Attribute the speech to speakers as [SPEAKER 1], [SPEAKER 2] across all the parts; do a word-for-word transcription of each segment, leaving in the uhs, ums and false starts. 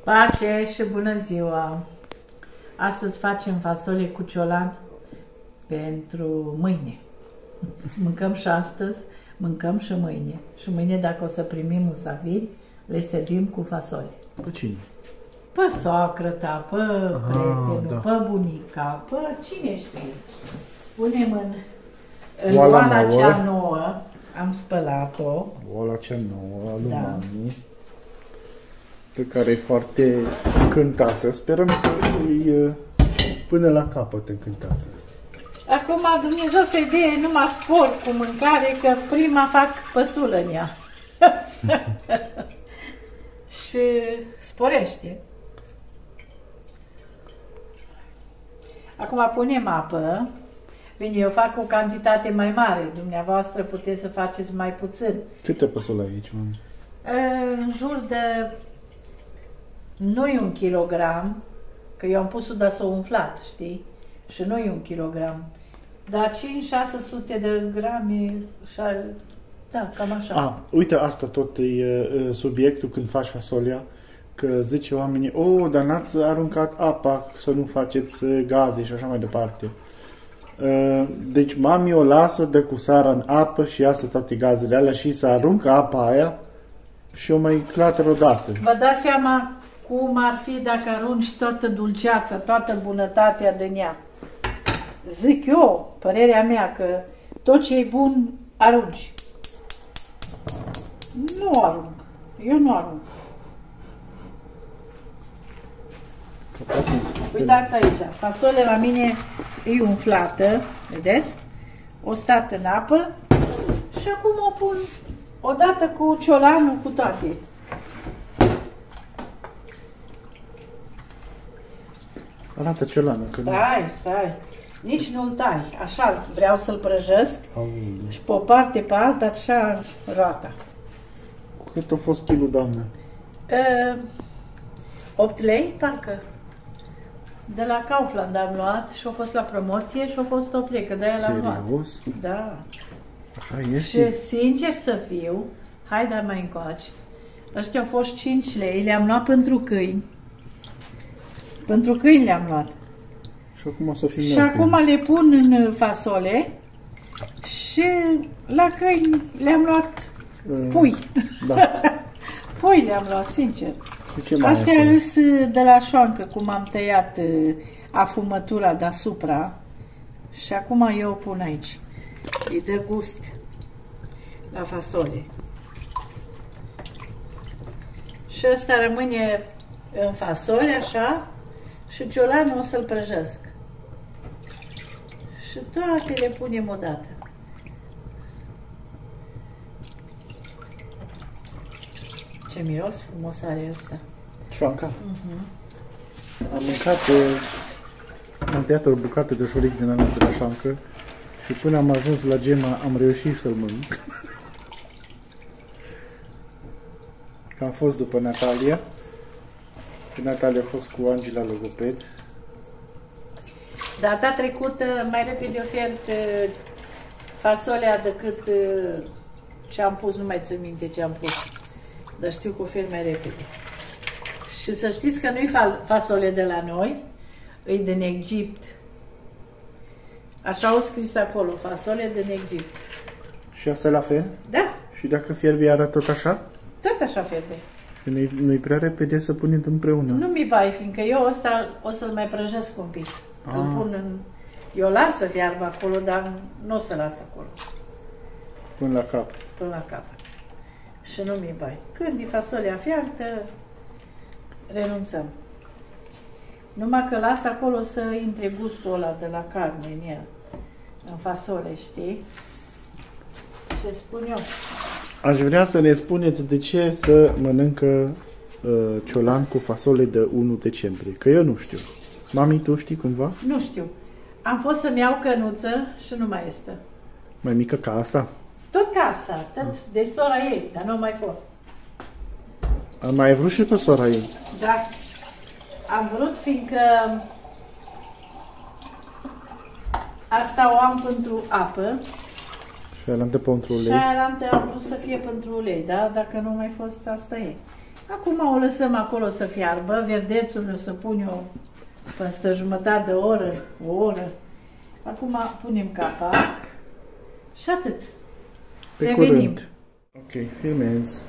[SPEAKER 1] Pace și bună ziua! Astăzi facem fasole cu ciolan pentru mâine. Mâncăm și astăzi, mâncăm și mâine. Și mâine, dacă o să primim musafiri, le servim cu fasole.
[SPEAKER 2] Pe cine?
[SPEAKER 1] Pe soacră ta, pe prietenul, da. Pe bunica, pe cine știe. Punem în, în oala cea nouă, am spălat-o.
[SPEAKER 2] Oala cea nouă, a lui
[SPEAKER 1] Da.
[SPEAKER 2] mami, pe care e foarte încântată. Sperăm că e până la capăt încântată.
[SPEAKER 1] Acum Dumnezeu să-i dea numai spor cu mâncare, că prima fac păsulă în ea. Și sporește. Acum punem apă. Bine, eu fac o cantitate mai mare. Dumneavoastră puteți să faceți mai puțin.
[SPEAKER 2] Câte păsule aici, mami?
[SPEAKER 1] În jur de... Nu-i un kilogram, că eu am pus-o, dar s-o umflat, știi? Și nu-i un kilogram. Dar cinci șase sute de grame, da, cam așa.
[SPEAKER 2] A, uite, asta tot e, e subiectul când faci fasolea, că zice oamenii, o, dar n-ați aruncat apa să nu faceți gaze și așa mai departe. Deci mami o lasă, dă cu sara în apă și iasă toate gazele alea și să aruncă apa aia și o mai clateră odată.
[SPEAKER 1] Vă dați seama cum ar fi dacă arunci toată dulceața, toată bunătatea din ea. Zic eu, părerea mea, că tot ce e bun arunci. Nu arunc. Eu nu arunc. Uitați aici, fasolea la mine e umflată, vedeți? O stat în apă și acum o pun odată cu ciolanul, cu toate.
[SPEAKER 2] Arată ciolanul.
[SPEAKER 1] Stai, stai. Nici nu-l tai. Așa vreau să-l prăjesc.
[SPEAKER 2] Aoleu.
[SPEAKER 1] Și pe o parte, pe alta, așa roata.
[SPEAKER 2] Cât a fost kilul, doamnă?
[SPEAKER 1] Uh, opt lei, parcă. De la Kaufland am luat și a fost la promoție și a fost opt lei, că de-aia l-am luat.
[SPEAKER 2] Serios?
[SPEAKER 1] Da.
[SPEAKER 2] Așa este?
[SPEAKER 1] Și sincer să fiu, hai da mai încoace, ăștia au fost cinci lei, le-am luat pentru câini. Pentru câini le-am luat.
[SPEAKER 2] Și acum o să fim
[SPEAKER 1] Și acum le pun în fasole și la câini le-am luat pui.
[SPEAKER 2] Da.
[SPEAKER 1] Pui le-am luat, sincer. Astea
[SPEAKER 2] e
[SPEAKER 1] râs de la șoancă, cum am tăiat afumătura deasupra și acum eu o pun aici. Îi dă gust la fasole. Și ăsta rămâne în fasole, așa, și ciolanul o să-l prăjesc. Și toate le punem odată. Ce miros frumos are ăsta.
[SPEAKER 2] Șoanca?
[SPEAKER 1] Uh-huh.
[SPEAKER 2] Am mâncat, am tăiat o bucată de șoric din ala de la șoancă și până am ajuns la Gema am reușit să-l mănânc. Că am fost după Natalia. Natalia a fost cu Angela logoped.
[SPEAKER 1] Data trecută mai repede ofert fasolea decât ce am pus, nu mai țin minte ce am pus. Dar știu că ofer mai repede. Și să știți că nu-i fasole de la noi, e din Egipt. Așa au scris acolo, fasole din Egipt.
[SPEAKER 2] Și asta la fel?
[SPEAKER 1] Da.
[SPEAKER 2] Și dacă fierbe iară tot așa?
[SPEAKER 1] Tot așa fierbe.
[SPEAKER 2] Nu-i nu prea repede să punem împreună.
[SPEAKER 1] Nu mi bai, fiindcă eu ăsta o să-l mai prăjesc un pic.
[SPEAKER 2] Ah.
[SPEAKER 1] Îl pun în... Eu las să fiarbă acolo, dar nu o să las acolo.
[SPEAKER 2] Până la cap.
[SPEAKER 1] Până la capăt. Și nu mi bai. Când e fasolea fiartă, renunțăm. Numai că las acolo să intre gustul ăla de la carne în el. În fasole, știi? Ce spun eu?
[SPEAKER 2] Aș vrea să ne spuneți de ce să mănâncă uh, ciolan cu fasole de unu decembrie. Că eu nu știu. Mami, tu știi cumva?
[SPEAKER 1] Nu știu. Am fost să-mi iau cănuță și nu mai este.
[SPEAKER 2] Mai mică ca asta?
[SPEAKER 1] Tot ca asta, tot de sora ei, dar nu mai fost.
[SPEAKER 2] Am mai vrut și pe sora ei.
[SPEAKER 1] Da. Am vrut, fiindcă asta o am pentru apă.
[SPEAKER 2] Și aia pentru ulei.
[SPEAKER 1] Și aia am vrut să fie pentru ulei, da? Dacă nu mai fost, asta e. Acum o lăsăm acolo să fiarbă, verdețul o să pun eu peste jumătate de oră, o oră. Acum punem capac și atât.
[SPEAKER 2] Pe
[SPEAKER 1] Revenim.
[SPEAKER 2] curând. Ok, filmez.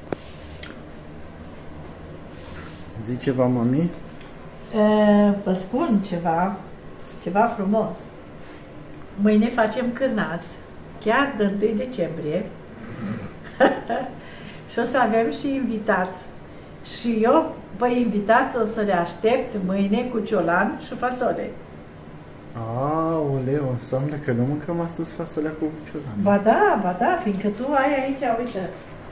[SPEAKER 2] Zici ceva, mami?
[SPEAKER 1] Vă spun ceva, ceva frumos. Mâine facem cârnați, chiar de întâi decembrie. Și o să avem și invitați. Și eu, băi, invitați, o să le aștept mâine cu ciolan și fasole.
[SPEAKER 2] Aoleu, înseamnă că nu mâncăm astăzi fasolea cu ciolan.
[SPEAKER 1] Ba da, ba da, fiindcă tu ai aici, uite.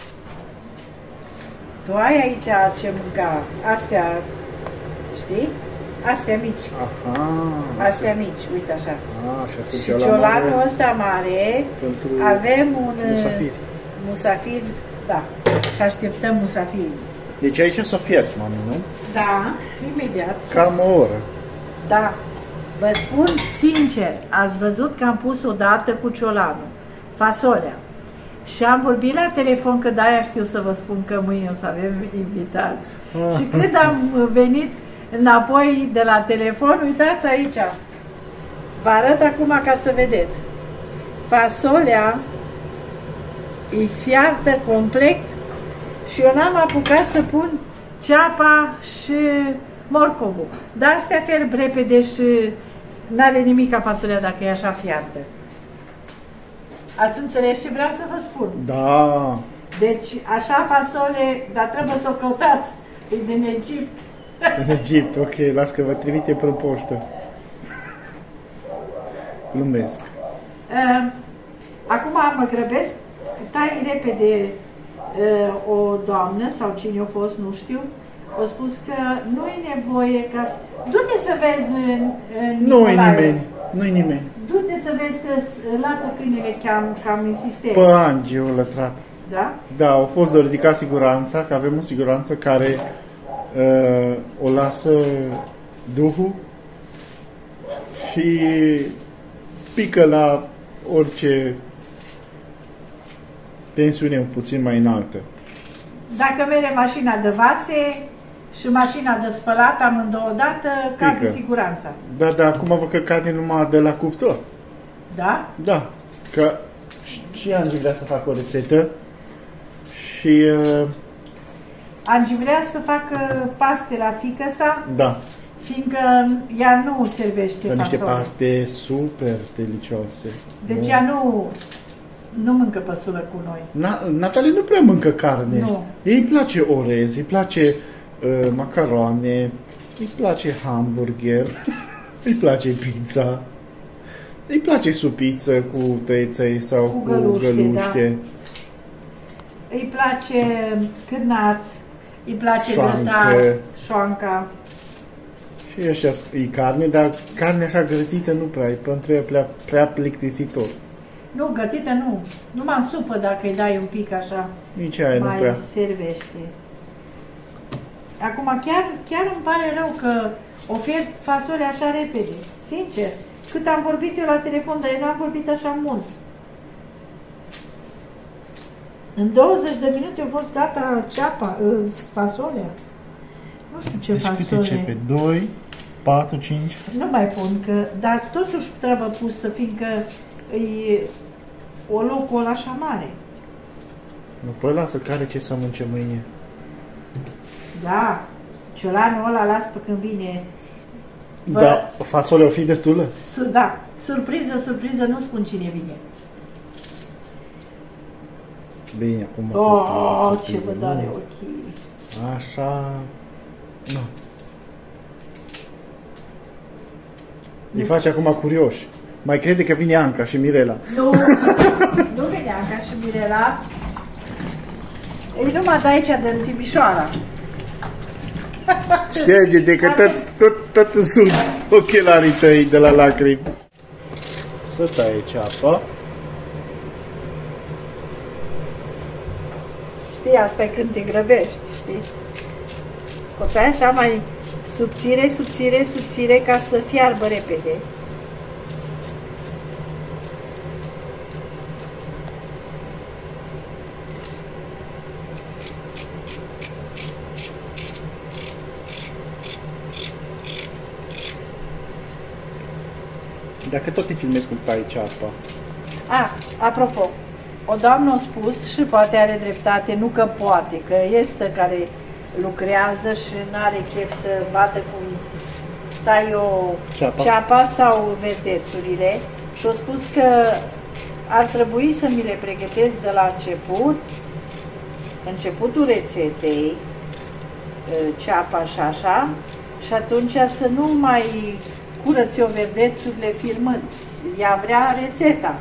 [SPEAKER 1] Tu ai aici ce mânca. Astea, știi? Astea mici.
[SPEAKER 2] Aha.
[SPEAKER 1] Astea mici, uite așa.
[SPEAKER 2] Ah, și atunci
[SPEAKER 1] Și ciolanul ăsta mare,
[SPEAKER 2] pentru
[SPEAKER 1] avem un
[SPEAKER 2] musafiri.
[SPEAKER 1] musafir, da. Și așteptăm musafiri.
[SPEAKER 2] Deci aici s-o fierți, mami, nu?
[SPEAKER 1] Da, imediat.
[SPEAKER 2] Cam o oră.
[SPEAKER 1] Da. Vă spun sincer, ați văzut că am pus odată cu ciolanul, fasolea. Și am vorbit la telefon, că de-aia știu să vă spun că mâine o să avem invitați.
[SPEAKER 2] Ah.
[SPEAKER 1] Și când am venit înapoi de la telefon, uitați aici. Vă arăt acum ca să vedeți. Fasolea e fiartă complet și eu n-am apucat să pun ceapa și morcovul. Dar astea fierb repede și n-are nimic ca fasolea dacă e așa fiartă. Ați înțeles ce vreau să vă spun?
[SPEAKER 2] Da.
[SPEAKER 1] Deci, așa fasole, dar trebuie să o căutați. E din Egipt.
[SPEAKER 2] În Egipt, ok, las că vă trimite pe poștă. Glumesc.
[SPEAKER 1] Uh, acum mă grăbesc, tai repede uh, o doamnă sau cine a fost, nu știu, a spus că nu e nevoie ca să... Du-te să vezi în, în
[SPEAKER 2] Nu e
[SPEAKER 1] Nicolae.
[SPEAKER 2] nimeni, nu e nimeni.
[SPEAKER 1] Du-te să vezi că lată câinele cam, cam insistent.
[SPEAKER 2] Pe Angie o lătrat.
[SPEAKER 1] Da?
[SPEAKER 2] Da, au fost de ridicat siguranța, că avem o siguranță care uh, o lasă Duhul și pică la orice tensiune puțin mai înaltă.
[SPEAKER 1] Dacă vede mașina de vase și mașina de spălat amândouă dată, cade
[SPEAKER 2] Pică.
[SPEAKER 1] siguranța.
[SPEAKER 2] Da, dar acum vă că cade numai de la cuptor.
[SPEAKER 1] Da?
[SPEAKER 2] Da, că și Angie vrea să facă o rețetă și uh,
[SPEAKER 1] Angie vrea să facă paste la fiică sa,
[SPEAKER 2] da,
[SPEAKER 1] fiindcă ea nu servește
[SPEAKER 2] sunt niște
[SPEAKER 1] fasole.
[SPEAKER 2] paste super delicioase.
[SPEAKER 1] Deci
[SPEAKER 2] Nu.
[SPEAKER 1] ea nu, nu mâncă păsulă cu noi.
[SPEAKER 2] Na, Natalie nu prea mâncă carne.
[SPEAKER 1] Nu.
[SPEAKER 2] Ei îi place orez, îi place uh, macaroane, îi place hamburger, îi place pizza, îi place supiță cu tăiței sau
[SPEAKER 1] Cu
[SPEAKER 2] cu
[SPEAKER 1] găluște,
[SPEAKER 2] găluște.
[SPEAKER 1] Da. Îi place cârnați, îi place
[SPEAKER 2] Șoancă.
[SPEAKER 1] grătar, șoanca.
[SPEAKER 2] Și ăștia e carne, dar carne așa grătită nu prea, e pentru ea prea, prea plictisitor.
[SPEAKER 1] Nu, gătită nu. Numai în supă dacă îi dai un pic așa,
[SPEAKER 2] Nici aia nu
[SPEAKER 1] mai
[SPEAKER 2] prea.
[SPEAKER 1] servește. Acum chiar, chiar îmi pare rău că o fierb fasole așa repede. Sincer. Cât am vorbit eu la telefon, dar eu nu am vorbit așa mult. În douăzeci de minute a fost gata ceapa, fasolea. Nu știu ce
[SPEAKER 2] Deci
[SPEAKER 1] fasole.
[SPEAKER 2] cât începe? doi, patru, cinci?
[SPEAKER 1] Nu mai pun, că, dar totuși trebuie pusă, fiindcă e o locul așa mare.
[SPEAKER 2] Nu, păi lasă, care ce să mânce mâine.
[SPEAKER 1] Da, ciolanul ăla las pe când vine. Bă,
[SPEAKER 2] Da, fasolea o fi destulă?
[SPEAKER 1] Su, da, surpriză, surpriză, nu spun cine vine.
[SPEAKER 2] Bine, acum
[SPEAKER 1] Oh,
[SPEAKER 2] să
[SPEAKER 1] ce vă doare ochii.
[SPEAKER 2] Așa... Nu. Îi face acum curioși. Mai crede că vine Anca și Mirela.
[SPEAKER 1] Nu, nu vine Anca și Mirela. E numai de aici, de Timișoara.
[SPEAKER 2] Șterge de că tot, tot, tot în sus ochelarii tăi de la lacrimi. Să taie ceapa.
[SPEAKER 1] Știi, asta e când te grăbești, știi? O tai așa mai subțire, subțire, subțire, ca să fiarbă repede.
[SPEAKER 2] Dacă tot te filmezi cum tai ceapa.
[SPEAKER 1] A, apropo, o doamnă a spus și poate are dreptate, nu că poate, că este care lucrează și nu are chef să vadă cum tai o
[SPEAKER 2] ceapa,
[SPEAKER 1] ceapa sau verdețurile și a spus că ar trebui să mi le pregătesc de la început, începutul rețetei, ceapa și așa, și atunci să nu mai curăț eu verdețurile filmând. Ea vrea rețeta.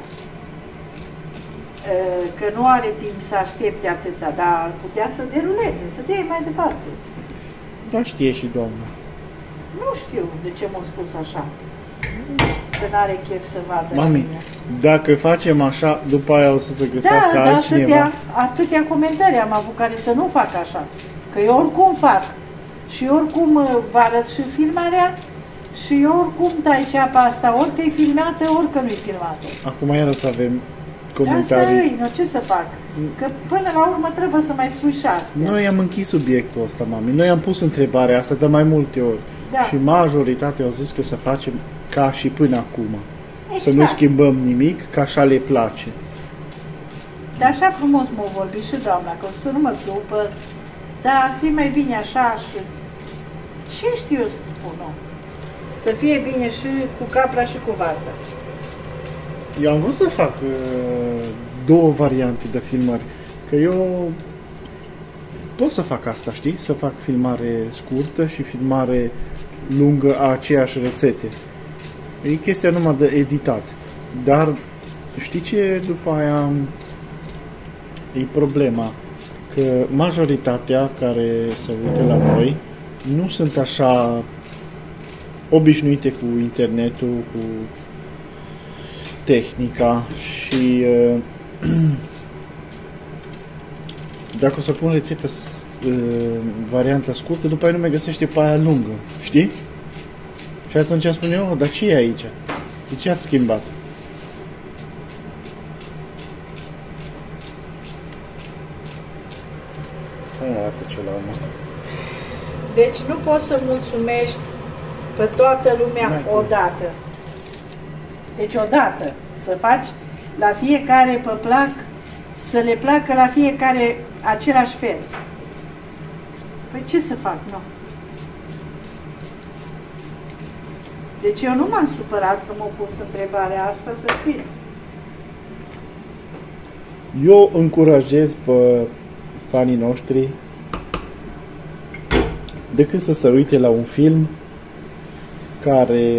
[SPEAKER 1] Că nu are timp să aștepte atâta, dar putea să deruleze, să dea mai departe.
[SPEAKER 2] Da, știe și doamna.
[SPEAKER 1] Nu știu de ce m-a spus așa. Că n-are chef să vadă.
[SPEAKER 2] Mami, dacă facem așa, după aia o să se găsească
[SPEAKER 1] da,
[SPEAKER 2] altcineva.
[SPEAKER 1] Da, atâtea, atâtea comentarii am avut care să nu fac așa. Că eu oricum fac. Și oricum vă arăt și filmarea și eu oricum tai ceapa asta, ori că e filmată, ori că nu e filmată.
[SPEAKER 2] Acum iară să avem comentarii.
[SPEAKER 1] Asta e, nu, ce să fac? Că până la urmă trebuie să mai spui și astea.
[SPEAKER 2] Noi am închis subiectul ăsta, mami. Noi am pus întrebarea asta de mai multe ori.
[SPEAKER 1] Da.
[SPEAKER 2] Și majoritatea au zis că să facem ca și până acum.
[SPEAKER 1] Exact.
[SPEAKER 2] Să nu schimbăm nimic, că așa le place.
[SPEAKER 1] Dar așa frumos m-a vorbit și doamna, că o să nu mă supăr, dar ar fi mai bine așa și... Ce știu eu să spun, nu? Să fie bine și cu capra și cu varza.
[SPEAKER 2] Eu am vrut să fac uh, două variante de filmări. Că eu pot să fac asta, știi? Să fac filmare scurtă și filmare lungă a aceeași rețete. E chestia numai de editat. Dar știi ce după aia e problema? Că majoritatea care se uită la noi nu sunt așa obișnuite cu internetul, cu tehnica și uh, dacă o să pun rețetă uh, varianta scurtă, după aia nu mai găsește pe aia lungă, știi? Și atunci spune eu, dar ce e aici? De ce ați schimbat? Arată ce la urmă.
[SPEAKER 1] Deci nu poți să mulțumești pe toată lumea odată. Deci odată să faci la fiecare pe plac, să le placă la fiecare același fel. Păi ce să fac, nu? Deci eu nu m-am supărat că m-au pus întrebarea asta, să știți.
[SPEAKER 2] Eu încurajez pe fanii noștri decât să se uite la un film care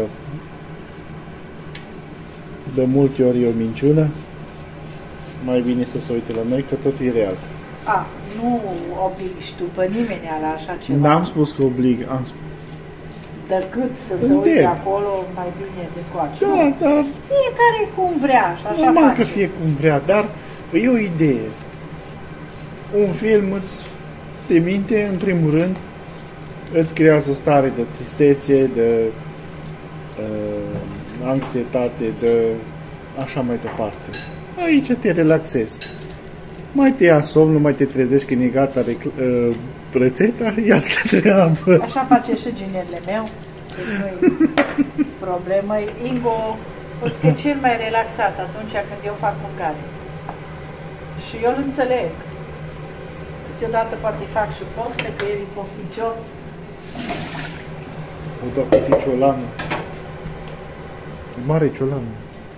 [SPEAKER 2] de multe ori e o minciună, mai bine să se uite la noi, că tot e real.
[SPEAKER 1] A, nu obligi tu pe nimeni la așa ceva.
[SPEAKER 2] N-am spus că oblig, am spus.
[SPEAKER 1] Decât să se uite acolo, mai bine de coace.
[SPEAKER 2] Da, nu? Dar...
[SPEAKER 1] Fiecare cum vrea și așa
[SPEAKER 2] normal
[SPEAKER 1] face.
[SPEAKER 2] că fie cum vrea, dar e o idee. Un film îți te minte, în primul rând, îți creează o stare de tristețe, de uh, anxietate, de așa mai departe. Aici te relaxezi. Mai te ia somn, nu mai te trezești când e gata de, uh, rețeta, e altă treabă.
[SPEAKER 1] Așa face și ginerele meu. Deci nu-i problemă. Ingo o să fie cel mai relaxat atunci când eu fac mâncare. Și eu îl înțeleg. Câteodată poate fac și poftă, că el e pofticios.
[SPEAKER 2] O dau cu ciolană. E mare ciolană.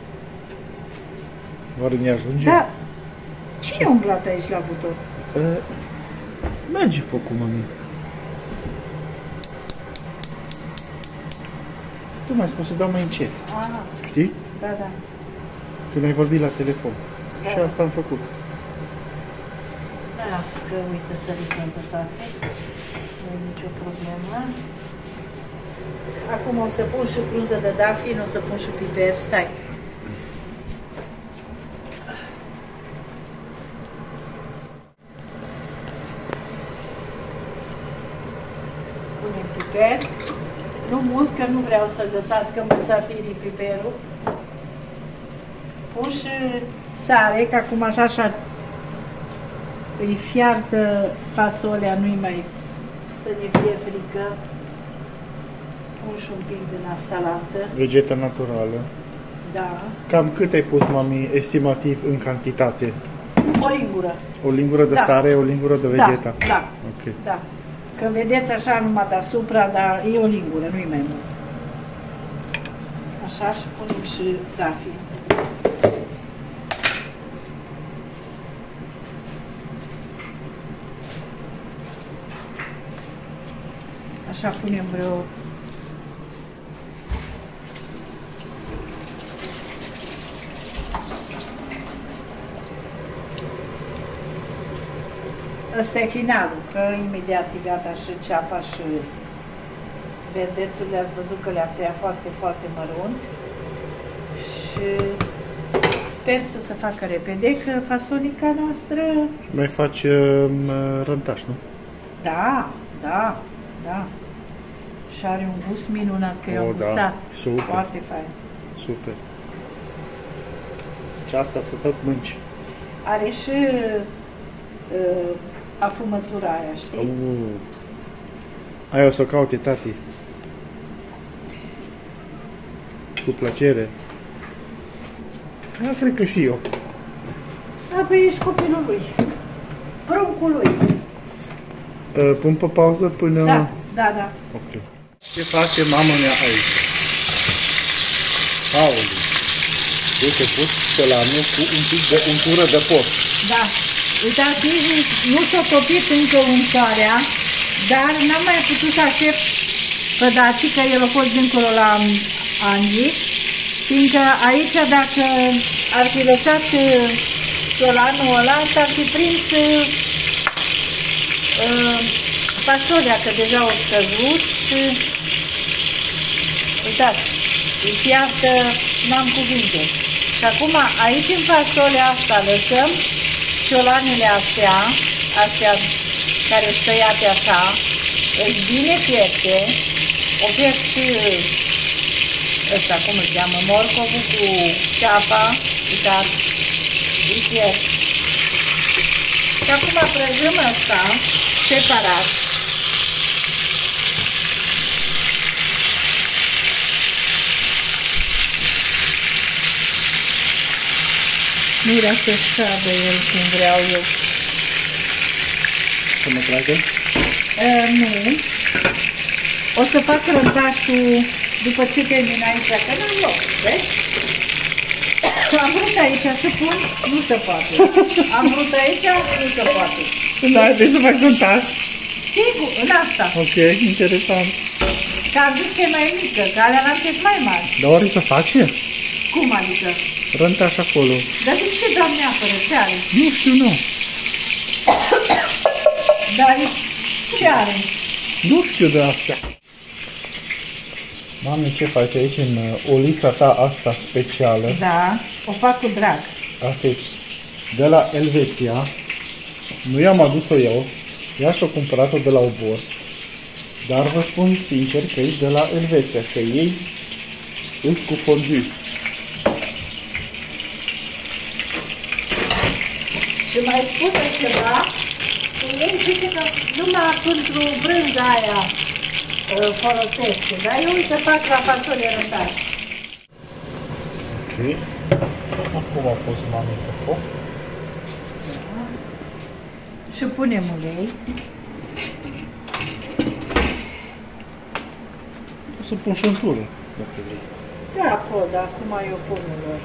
[SPEAKER 2] Oare ne ajunge?
[SPEAKER 1] Da. Cine a umblat aici la buton?
[SPEAKER 2] Uh, merge focul, mami. Tu m-ai spus să dau mai încet.
[SPEAKER 1] Aha.
[SPEAKER 2] Știi?
[SPEAKER 1] Da, da.
[SPEAKER 2] Când ai vorbit la telefon.
[SPEAKER 1] Da.
[SPEAKER 2] Și asta am făcut.
[SPEAKER 1] Lasă că uite să ridicăm pe toate. Nu e nicio problemă. Acum o să pun și frunză de dafin, o să pun și piper. Stai. Punem piper. Nu mult, că nu vreau să găsească musafirii piperul. Pun și sare, că acum așa așa îi fiartă fasolea, nu-i mai să ne fie frică. pun și un pic din asta lantă.
[SPEAKER 2] Vegeta naturală.
[SPEAKER 1] Da.
[SPEAKER 2] Cam cât ai pus, mami, estimativ în cantitate?
[SPEAKER 1] O lingură.
[SPEAKER 2] O lingură de
[SPEAKER 1] da.
[SPEAKER 2] sare, o lingură de vegeta?
[SPEAKER 1] Da, da.
[SPEAKER 2] Ok.
[SPEAKER 1] Da. Că vedeți așa numai deasupra, dar e o lingură, nu-i mai mult. Așa, și punem și dafii. Așa punem vreo ăsta e finalul, că imediat e gata și ceapa și verdețul, le-ați văzut că le-am tăiat foarte, foarte mărunt și sper să se facă repede, că fasolica noastră...
[SPEAKER 2] Mai faci uh, rântaș, nu?
[SPEAKER 1] Da, da, da. Și are un gust minunat, că eu am
[SPEAKER 2] da.
[SPEAKER 1] gustat.
[SPEAKER 2] Super.
[SPEAKER 1] Foarte fain.
[SPEAKER 2] Super. Și asta să tot mânci.
[SPEAKER 1] Are și uh, afumătura aia, știi?
[SPEAKER 2] Uh. Aia o să o caute, tati. Cu plăcere. Da, cred că și eu.
[SPEAKER 1] Da, păi ești copilul lui. Pruncul lui.
[SPEAKER 2] Uh, pun pe pauză până...
[SPEAKER 1] Da, da, da.
[SPEAKER 2] Ok. Ce face mama mea aici? Aoleu. Uite, pus solanul cu un pic de untură de porc.
[SPEAKER 1] Da. Uitați, nu s-a topit încă untarea, dar n-am mai putut să aștept pe Daci, că el a fost dincolo la Angi, fiindcă aici, dacă ar fi lăsat solanul ăla, s-ar fi prins uh, fasolea, că deja au scăzut. Uitați, îi iartă, n-am cuvinte. Și acum, aici în fasolea asta lăsăm ciolanele astea, astea care stăiate așa, îți bine fierte, o fiert și ăsta, cum îl cheamă, morcovul cu ceapa, uitați, îi fiert. Și acum prăjăm asta separat. Nu vrea să-și cadă el cum vreau eu.
[SPEAKER 2] Să mă tragă?
[SPEAKER 1] Uh, nu. O să fac rântașul după ce termin aici, că n-am loc, vezi? Am vrut aici să pun, nu se poate. Am vrut aici, nu se poate.
[SPEAKER 2] Da, trebuie să fac rântaș.
[SPEAKER 1] Sigur, în asta.
[SPEAKER 2] Ok, interesant.
[SPEAKER 1] Că am zis că e mai mică, că alea l-am zis mai mari.
[SPEAKER 2] Dar oare să face?
[SPEAKER 1] Cum adică?
[SPEAKER 2] Rântaș acolo.
[SPEAKER 1] Dar de ce, Doamne, apără? Ce are?
[SPEAKER 2] Nu știu, nu.
[SPEAKER 1] Dar ce are?
[SPEAKER 2] Nu știu de asta. Mami, ce faci aici în uh, olița ta asta specială?
[SPEAKER 1] Da, o fac cu drag.
[SPEAKER 2] Asta e de la Elveția. Nu i-am adus-o eu. Ea și-o cumpărat-o de la Obor. Dar vă spun sincer că e de la Elveția, că ei îs cu fondue.
[SPEAKER 1] Și mai spune ceva, ei zice că numai pentru brânza aia uh, folosește, dar eu uite fac la fasole rântaș.
[SPEAKER 2] Ok. Acum a pus mami pe foc.
[SPEAKER 1] Și punem ulei.
[SPEAKER 2] O să pun și în tură, dacă vrei.
[SPEAKER 1] Da, pot, dar acum eu pun ulei.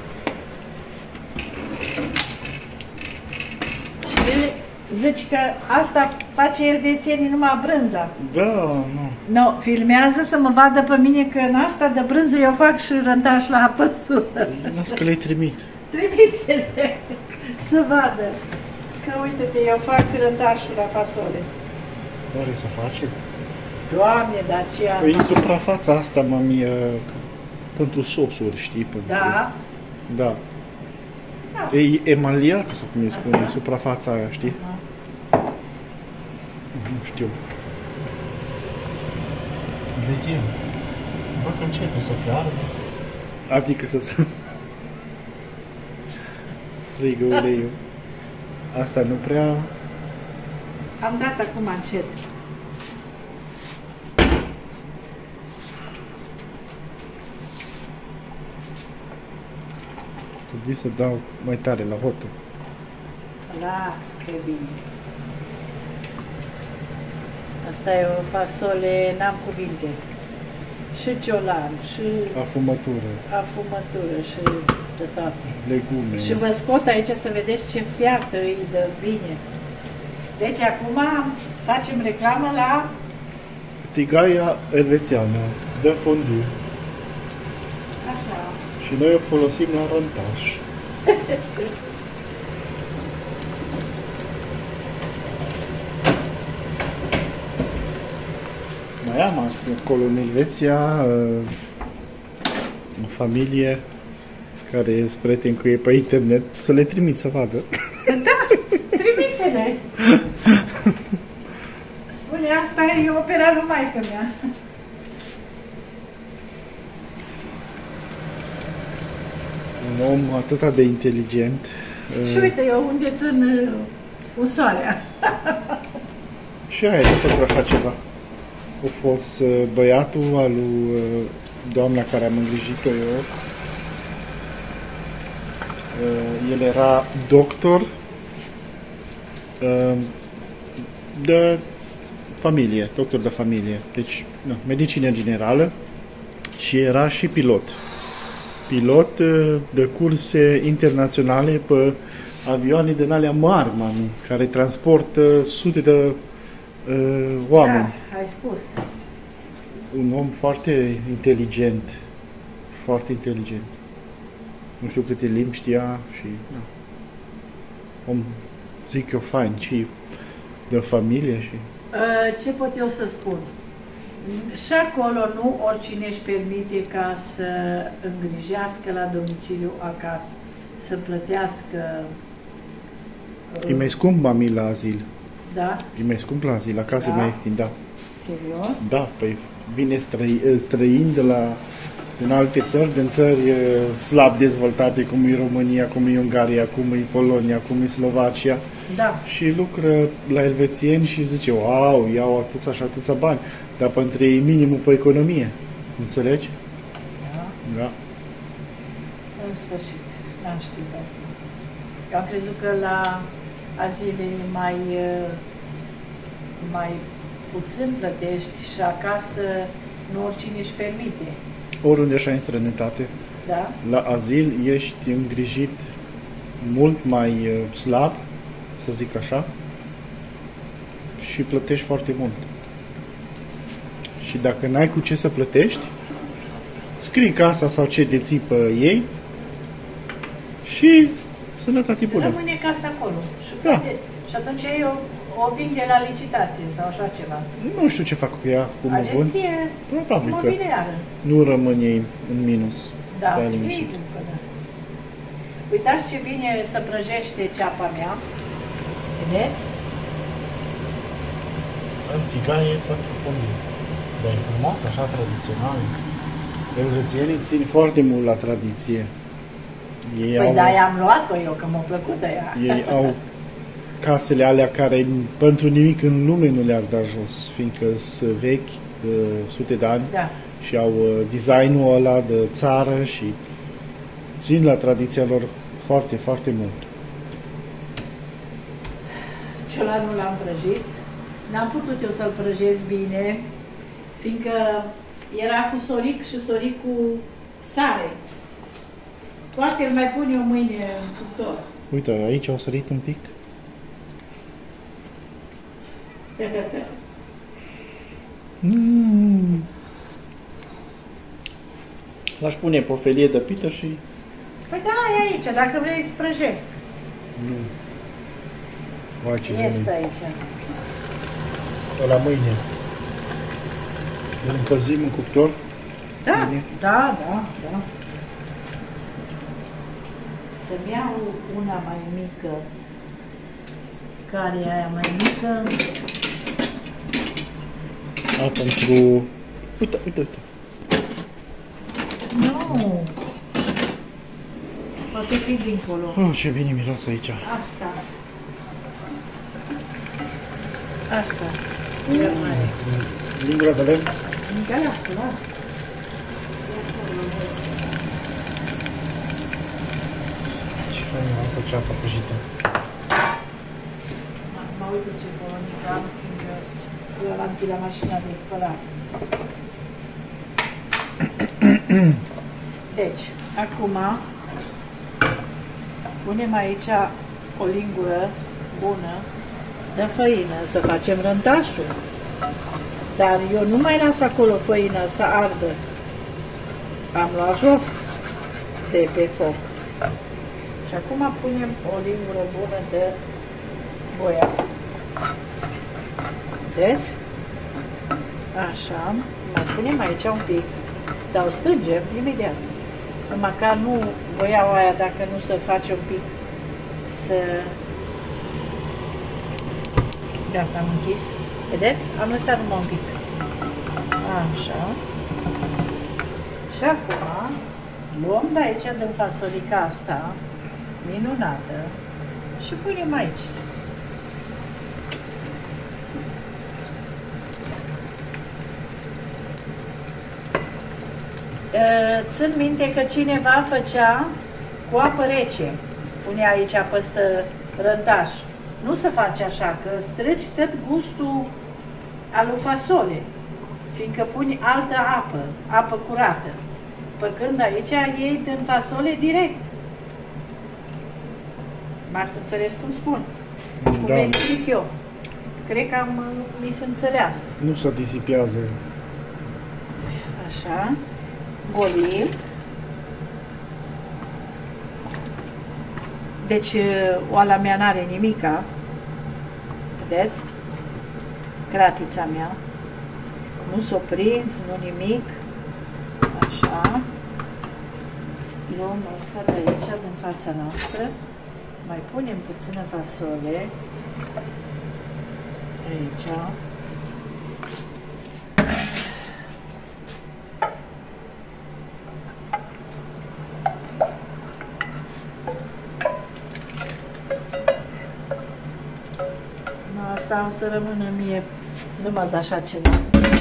[SPEAKER 1] Și zici că asta face elvețienii numai brânza.
[SPEAKER 2] Da, nu.
[SPEAKER 1] No, filmează să mă vadă pe mine că în asta de brânză eu fac și rântaș la apăsură.
[SPEAKER 2] Las că le-ai trimit.
[SPEAKER 1] Trimite-le să vadă. Că uite-te, eu fac rântașul la fasole.
[SPEAKER 2] Oare să face?
[SPEAKER 1] Doamne, dar ce am...
[SPEAKER 2] Păi în suprafața asta, mami, pentru sosuri, știi? Pentru...
[SPEAKER 1] Da?
[SPEAKER 2] Da.
[SPEAKER 1] Da.
[SPEAKER 2] E emaliată, sau cum îi spune, suprafața aia, știi?
[SPEAKER 1] Aha.
[SPEAKER 2] Nu știu. Vedem. Bă, că începe să fiară. Adică să se... strigă uleiul. Asta nu prea...
[SPEAKER 1] Am dat acum încet.
[SPEAKER 2] Trebuie să dau mai tare la hotă.
[SPEAKER 1] Las, că e bine. Asta e o fasole, n-am cuvinte. Și ciolan, și
[SPEAKER 2] Afumătură,
[SPEAKER 1] afumătură, și de toate.
[SPEAKER 2] legume.
[SPEAKER 1] Și vă scot aici să vedeți ce fiartă îi dă bine. Deci acum facem reclamă la...
[SPEAKER 2] Tigaia elvețiană, de fondue.
[SPEAKER 1] Așa.
[SPEAKER 2] Și noi o folosim la rontaș. Mai am acolo în Elveția o familie care e prieten cu ei pe internet, să le trimit să vadă.
[SPEAKER 1] Da, trimite-ne! Spune, asta e opera lui maică mea.
[SPEAKER 2] Un om atât de inteligent.
[SPEAKER 1] Și uite, eu unde țin uh, usoarea.
[SPEAKER 2] Și aia e pentru așa ceva. A fost uh, băiatul al lui uh, doamna care am îngrijit-o eu. Uh, el era doctor uh, de familie, doctor de familie, deci nu, medicină generală, și era și pilot. Pilot uh, de curse internaționale pe avioane din alea mari, mami, care transportă sute de uh, oameni.
[SPEAKER 1] Da, ai spus.
[SPEAKER 2] Un om foarte inteligent, foarte inteligent. Nu știu câte limbi știa și... Da. Om, zic eu, fain, și de familie și...
[SPEAKER 1] Ce pot eu să spun? Și acolo nu oricine își permite ca să îngrijească la domiciliu acasă, să plătească...
[SPEAKER 2] E mai scump, mami, la azil.
[SPEAKER 1] Da?
[SPEAKER 2] E mai scump la azil, acasă
[SPEAKER 1] Da?
[SPEAKER 2] e mai ieftin, da.
[SPEAKER 1] Serios?
[SPEAKER 2] Da, păi vine străi, străini de la din alte țări, din țări uh, slab dezvoltate, cum e România, cum e Ungaria, cum e Polonia, cum e Slovacia.
[SPEAKER 1] Da.
[SPEAKER 2] Și lucră la elvețieni și zice, wow, iau atâția și atâția bani, dar pentru ei minimul pe economie. Înțelegi?
[SPEAKER 1] Da.
[SPEAKER 2] Da.
[SPEAKER 1] În sfârșit, n-am știut asta. Eu am crezut că la azile mai, mai puțin plătești și acasă nu oricine își permite.
[SPEAKER 2] Oriunde așa în străinătate,
[SPEAKER 1] Da?
[SPEAKER 2] la azil ești îngrijit mult mai uh, slab, să zic așa, și plătești foarte mult. Și dacă n-ai cu ce să plătești, scrii casa sau ce deții pe ei și sănătate bună.
[SPEAKER 1] Rămâne casa acolo. Și,
[SPEAKER 2] Da.
[SPEAKER 1] plăte- și atunci ei o, o vinde la licitație sau așa ceva.
[SPEAKER 2] Nu știu ce fac cu ea, cum o vând.
[SPEAKER 1] Agenție
[SPEAKER 2] Probabil că
[SPEAKER 1] imobiliară.
[SPEAKER 2] nu rămân ei în minus.
[SPEAKER 1] Da,
[SPEAKER 2] Pe liniștit.
[SPEAKER 1] sigur că da. Uitați ce bine să prăjește ceapa mea. Vedeți?
[SPEAKER 2] Tigaie pentru familie. Dar e frumos, așa tradițional. Elvețienii țin foarte mult la tradiție. Ei
[SPEAKER 1] Păi
[SPEAKER 2] au,
[SPEAKER 1] da, i-am luat-o eu, că m-a plăcut de ea.
[SPEAKER 2] ei au casele alea care pentru nimic în lume nu le-ar da jos, fiindcă sunt vechi, de sute de ani,
[SPEAKER 1] Da.
[SPEAKER 2] și au uh, designul ăla de țară și țin la tradiția lor foarte, foarte mult.
[SPEAKER 1] Ciolanul l-am prăjit. N-am putut eu să-l prăjesc bine, fiindcă era cu soric și soric cu sare. Poate îl mai pun eu mâine în cuptor.
[SPEAKER 2] Uite, aici au sărit un pic. Mm. L-aș pune pe o felie de pită și...
[SPEAKER 1] Păi da, e aici, dacă vrei să prăjesc.
[SPEAKER 2] Nu. Vai, ce
[SPEAKER 1] Este
[SPEAKER 2] bine.
[SPEAKER 1] aici.
[SPEAKER 2] La mâine. Îl încălzim în cuptor.
[SPEAKER 1] Da,
[SPEAKER 2] Bine.
[SPEAKER 1] da, da, da. Să-mi iau una mai mică. Care e aia mai mică?
[SPEAKER 2] A, pentru... Uite, uite, uite.
[SPEAKER 1] Nu. Poate fi dincolo.
[SPEAKER 2] Oh, ce bine miros aici.
[SPEAKER 1] Asta. Asta. Ia mai.
[SPEAKER 2] Lingura de lemn.
[SPEAKER 1] Încă asta, da.
[SPEAKER 2] Așa e, asta ceapa prăjită.
[SPEAKER 1] Mă uit ce colonică am, fiindcă eu l-am la mașina de spălat. Deci, acum punem aici o lingură bună de făină să facem rântașul. Dar eu nu mai las acolo făină să ardă. Am luat jos de pe foc. Și acum punem o lingură bună de boia. Vedeți? Așa. Mai punem aici un pic. Dar o strângem imediat. Măcar nu boiaua aia, dacă nu se face un pic să... Gata, am închis. Vedeți? Am lăsat numai un pic. Așa. Și acum luăm de aici, din fasolica asta, minunată, și punem aici. Țin minte că cineva făcea cu apă rece. Punea aici peste rântaș. Nu se face așa, că strici tot gustul al lui fasole, fiindcă puni altă apă, apă curată. Păcând aici iei din fasole direct. M-ați înțeles cum spun? Cum da. Explic eu. Cred că am mi se înțeleasă.
[SPEAKER 2] Nu se disipează.
[SPEAKER 1] Așa. Golim. Deci oala mea n-are nimica. Vedeți? Cratița mea. Nu s-o prins, nu nimic. Așa. Luăm asta de aici, din fața noastră. Mai punem puțină fasole. Aici. Asta o să rămână mie numai de așa ceva.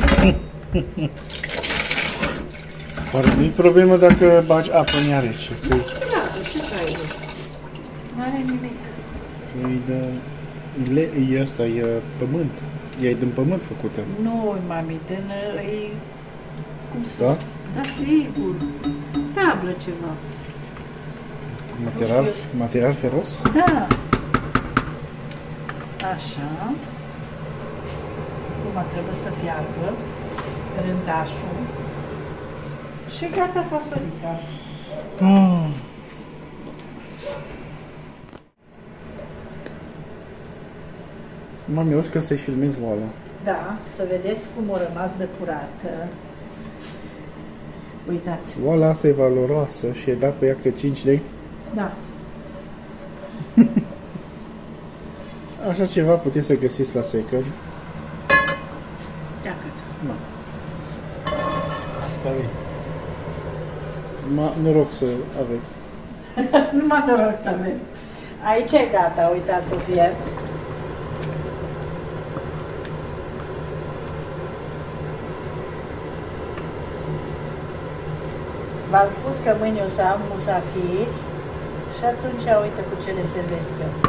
[SPEAKER 2] Nu-i problemă dacă bagi apă în ea rece.
[SPEAKER 1] Da, de ce să ai? N-are nimic.
[SPEAKER 2] E de... E, e ăsta, e pământ. E din pământ făcută.
[SPEAKER 1] Nu, mami, din... E... Cum să...
[SPEAKER 2] Da?
[SPEAKER 1] Da, sigur. Tablă ceva.
[SPEAKER 2] Material, material feros?
[SPEAKER 1] Da. Așa. Acum trebuie să fiarbă rântașul și gata fasolica.
[SPEAKER 2] Mm. Mami, eu știu că să-i filmezi oala.
[SPEAKER 1] Da, să vedeți cum a rămas de curată. Uitați.
[SPEAKER 2] Oala asta e valoroasă și e dat pe ea că cinci lei?
[SPEAKER 1] Da.
[SPEAKER 2] Așa ceva puteți să găsiți la secări.
[SPEAKER 1] Ia cât.
[SPEAKER 2] Da. Asta e. Ma, noroc să aveți.
[SPEAKER 1] Numai noroc să aveți. Aici e gata, uitați, o fiert. V-am spus că mâine o să am musafiri și atunci uite cu ce le servesc eu.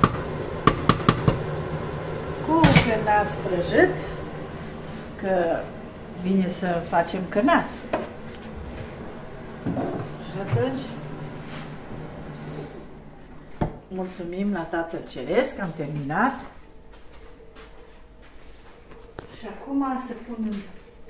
[SPEAKER 1] Cu cârnați prăjit, că vine să facem cârnați. Și atunci mulțumim la Tatăl Ceresc că am terminat. Și acum se pun în...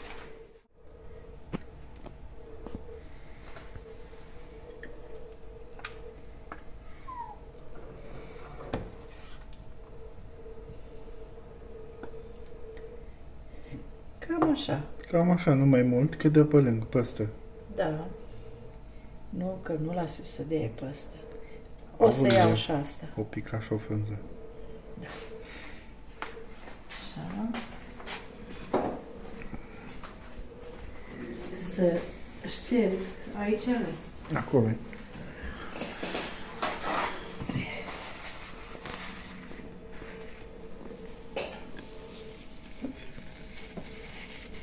[SPEAKER 1] Cam așa.
[SPEAKER 2] Cam așa, nu mai mult, cât de pe lângă, pe ăsta.
[SPEAKER 1] Da. Nu, că nu las eu să dea pe ăsta. O să iau și asta.
[SPEAKER 2] O pica și o frânză.
[SPEAKER 1] Da. Așa. Să șterg aici.
[SPEAKER 2] Acolo.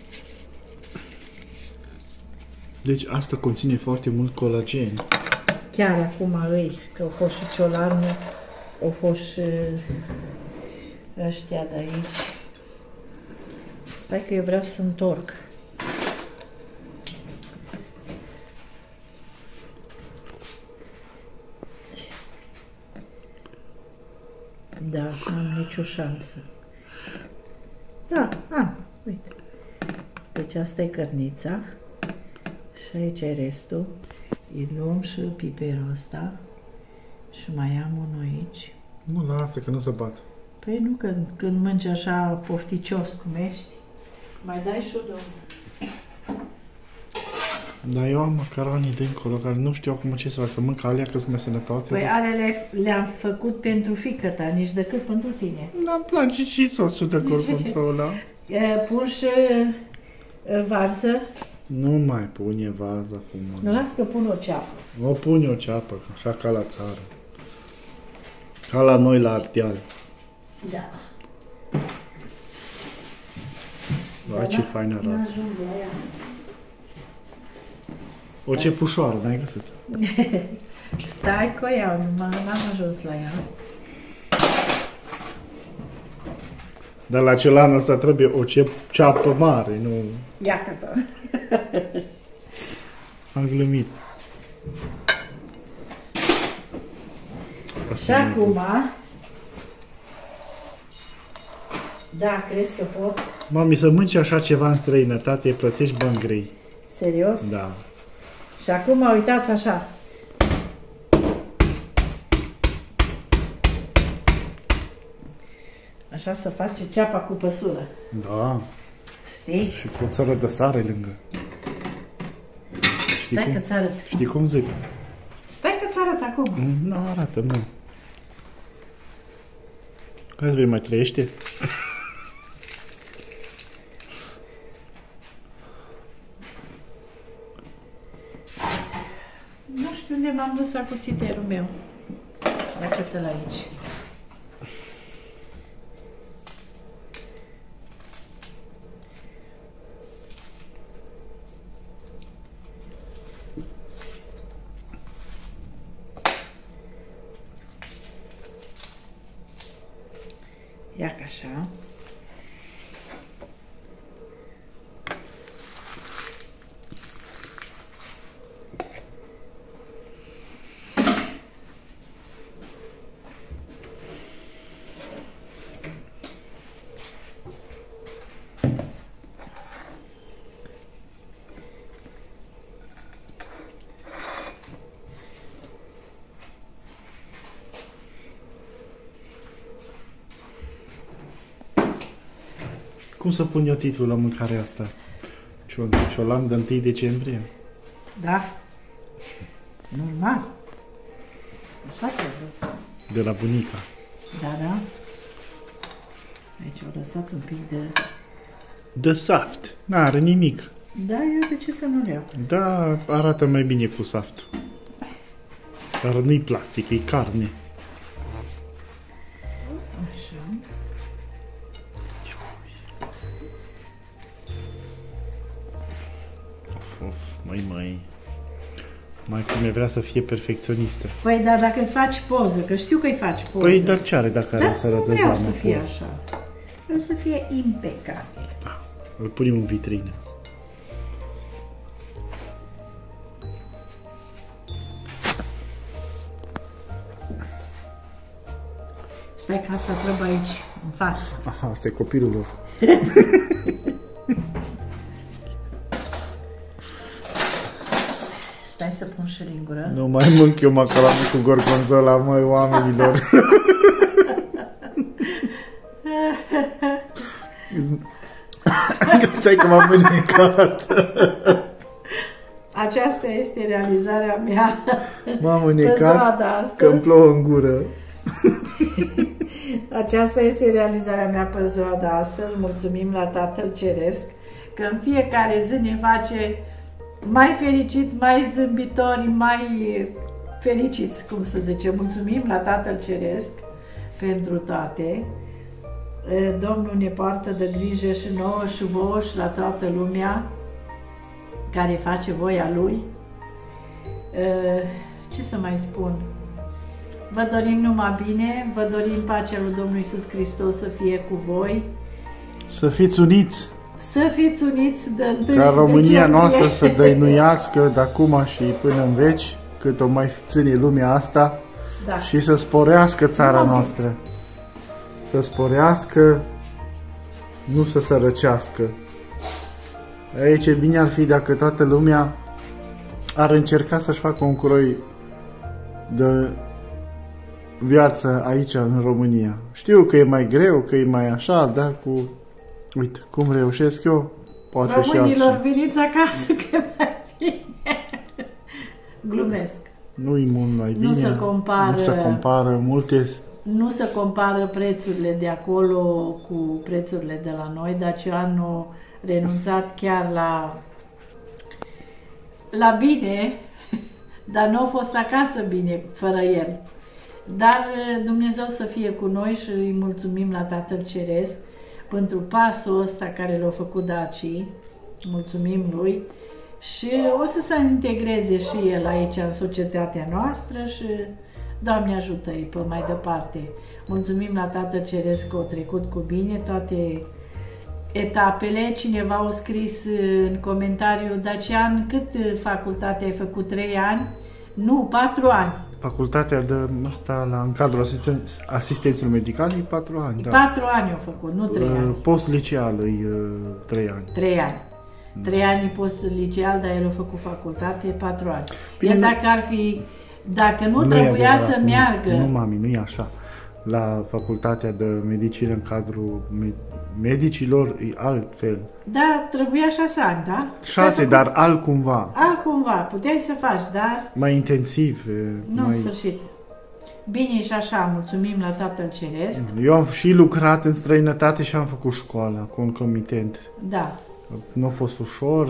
[SPEAKER 2] Deci asta conține foarte mult colagen.
[SPEAKER 1] chiar acum îi, că au fost și ciolanul, au fost și ăștia de aici. Stai că eu vreau să întorc. Da, n-am nicio șansă. Da, am, uite. Deci asta e cărnița și aici e restul. Îi luăm și piperul ăsta și mai am unul aici.
[SPEAKER 2] Nu, lasă că nu se bat.
[SPEAKER 1] Păi nu, când, când mânci așa pofticios cum ești, mai dai și o două.
[SPEAKER 2] Dar eu am macaroni dincolo care nu știu acum ce să fac, să mănânc alea că sunt mai sănătoase.
[SPEAKER 1] Păi alele le-am făcut pentru fiică-ta, nici decât pentru tine.
[SPEAKER 2] Da-mi place și sosul de gorgonzola ăla.
[SPEAKER 1] Pun și varză.
[SPEAKER 2] Nu mai pune varză acum.
[SPEAKER 1] Nu, las că pun o ceapă.
[SPEAKER 2] O pune o ceapă, așa ca la țară. Ca la noi la Ardeal.
[SPEAKER 1] Da.
[SPEAKER 2] Vai, ce fain arată. O cepușoară, n-ai găsit?
[SPEAKER 1] Stai că o iau, n-am ajuns la ea.
[SPEAKER 2] Dar la ciolanul ăsta trebuie o ceapă mare, nu...
[SPEAKER 1] Iată-te!
[SPEAKER 2] Am glumit.
[SPEAKER 1] Și acum... Da, crezi că pot?
[SPEAKER 2] Mami, să mânci așa ceva în străinătate, plătești bani grei.
[SPEAKER 1] Serios?
[SPEAKER 2] Da.
[SPEAKER 1] Și acum uitați așa. Așa se face ceapa cu păsură.
[SPEAKER 2] Da.
[SPEAKER 1] Știi?
[SPEAKER 2] Și cu o țără de sare lângă. Știi
[SPEAKER 1] Stai
[SPEAKER 2] cum?
[SPEAKER 1] că ți arăt.
[SPEAKER 2] Știi cum zic?
[SPEAKER 1] Stai că ți arăt acum.
[SPEAKER 2] Nu, arată, nu. Hai să vei, mai trăiește?
[SPEAKER 1] Nu știu unde m-am dus cu țiterul meu. Arată-l aici. Ia ca așa.
[SPEAKER 2] Cum să pun eu titlul la mâncarea asta? Ciolan de întâi decembrie?
[SPEAKER 1] Da. Normal. Așa că
[SPEAKER 2] De la bunica.
[SPEAKER 1] Da, da. Aici au lăsat un pic de...
[SPEAKER 2] De saft. N-are nimic.
[SPEAKER 1] Da, eu de ce să nu le iau?
[SPEAKER 2] Da, arată mai bine cu saft. Dar nu-i plastic, e carne.
[SPEAKER 1] Așa.
[SPEAKER 2] Of, of, mai, mai... Mai cum vrea să fie perfecționistă.
[SPEAKER 1] Păi, dar dacă îi faci poză, că știu că îi faci poză.
[SPEAKER 2] Păi, dar ce are dacă are
[SPEAKER 1] da,
[SPEAKER 2] în țară de
[SPEAKER 1] vreau
[SPEAKER 2] zamă?
[SPEAKER 1] să fie așa. Vreau să fie impecabil.
[SPEAKER 2] Da, îl punem în vitrină.
[SPEAKER 1] Stai că asta trebuie aici, în față.
[SPEAKER 2] Aha, asta e copilul lor.
[SPEAKER 1] Stai să pun și în gură.
[SPEAKER 2] Nu mai mânc eu macaroni cu gorgonzola, măi, oamenilor. Stai că m-am mânecat.
[SPEAKER 1] Aceasta este realizarea mea.
[SPEAKER 2] M-am mânecat că îmi plouă în gură.
[SPEAKER 1] Aceasta este realizarea mea pe ziua de astăzi. Mulțumim la Tatăl Ceresc că în fiecare zi ne face mai fericit, mai zâmbitori, mai fericiți, cum să zice. Mulțumim la Tatăl Ceresc pentru toate. Domnul ne poartă de grijă și nouă și vouă și la toată lumea care face voia Lui. ce să mai spun? Vă dorim numai bine, vă dorim pacea lui Domnul Iisus Hristos să fie cu voi.
[SPEAKER 2] Să fiți uniți.
[SPEAKER 1] Să fiți uniți de întâi.
[SPEAKER 2] Ca România
[SPEAKER 1] de
[SPEAKER 2] noastră să dăinuiască de acum și până în veci, cât o mai ține lumea asta,
[SPEAKER 1] da.
[SPEAKER 2] Și să sporească țara da. noastră. Să sporească, nu să sărăcească. Aici bine ar fi dacă toată lumea ar încerca să-și facă un curoi de viață aici în România. Știu că e mai greu, că e mai așa, dar cu... Uite, cum reușesc eu, poate și
[SPEAKER 1] Românilor,
[SPEAKER 2] alții.
[SPEAKER 1] veniți acasă că mai bine. Glumesc.
[SPEAKER 2] Nu-i mult mai bine.
[SPEAKER 1] Nu se compară,
[SPEAKER 2] nu se compară multe...
[SPEAKER 1] Nu se compară prețurile de acolo cu prețurile de la noi. Dacian a renunțat chiar la, la bine, dar nu a fost acasă bine fără el. Dar Dumnezeu să fie cu noi și îi mulțumim la Tatăl Ceresc pentru pasul ăsta care l-a făcut Daci. Mulțumim lui și o să se integreze și el aici în societatea noastră și Doamne ajută-i pe mai departe. Mulțumim la Tatăl Ceresc că au trecut cu bine toate etapele. Cineva a scris în comentariu: Dacian, cât facultate ai făcut? trei ani? Nu, patru ani.
[SPEAKER 2] Facultatea de asta la, în cadrul asisten asistenților medicali e patru ani. Da.
[SPEAKER 1] patru ani au făcut, nu trei ani.
[SPEAKER 2] Post-liceal e trei ani.
[SPEAKER 1] trei ani. trei ani post-liceal, dar el a făcut facultate patru ani.
[SPEAKER 2] Bine,
[SPEAKER 1] el dacă ar fi, dacă nu,
[SPEAKER 2] nu
[SPEAKER 1] trebuia să meargă.
[SPEAKER 2] Nu, nu, mami, nu e așa. La facultatea de medicină în cadrul med medicilor e altfel.
[SPEAKER 1] Da, trebuia șase ani, da?
[SPEAKER 2] Șase, dar altcumva.
[SPEAKER 1] Altcumva, puteai să faci, dar...
[SPEAKER 2] Mai intensiv.
[SPEAKER 1] Nu,
[SPEAKER 2] mai...
[SPEAKER 1] în sfârșit. Bine și așa, mulțumim la Tatăl Ceresc.
[SPEAKER 2] Eu am și lucrat în străinătate și am făcut școala concomitent.
[SPEAKER 1] Da.
[SPEAKER 2] Nu a fost ușor.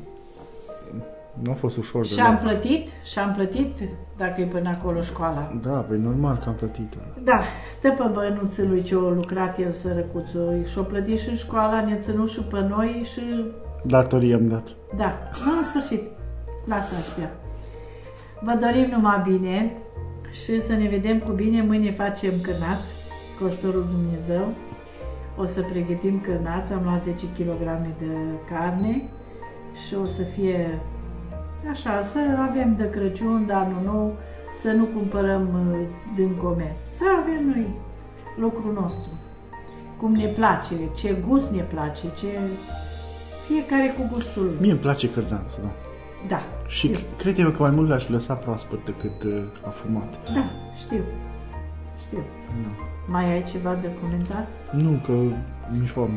[SPEAKER 2] Nu a fost ușor.
[SPEAKER 1] Și am plătit, și am plătit dacă e până acolo școala.
[SPEAKER 2] Da, păi normal că am plătit.
[SPEAKER 1] Da, dă pe bănuțul lui ce a lucrat el, sărăcuțul, și-o plătit și școala, ne-a ținut și pe noi și...
[SPEAKER 2] Datorie am dat.
[SPEAKER 1] Da, nu, în sfârșit, lasă așa. Vă dorim numai bine și să ne vedem cu bine. Mâine facem cârnați, cu ajutorul Dumnezeu. O să pregătim cârnați, am luat zece kilograme de carne și o să fie... Așa, să avem de Crăciun, de Anul Nou, să nu cumpărăm din comerț. Să avem noi lucrul nostru. Cum ne place, ce gust ne place, ce... Fiecare cu gustul lui.
[SPEAKER 2] Mie îmi place cârnați, da.
[SPEAKER 1] Da.
[SPEAKER 2] Și crede-mă că mai mult l-aș lăsa proaspăt decât uh, afumat.
[SPEAKER 1] Da, știu. Știu.
[SPEAKER 2] Da.
[SPEAKER 1] Mai ai ceva de comentat?
[SPEAKER 2] Nu, că mi-e foame.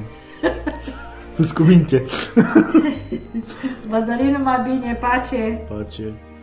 [SPEAKER 2] Îți cu minte.
[SPEAKER 1] Vă dorim numai bine, pace!
[SPEAKER 2] Pace.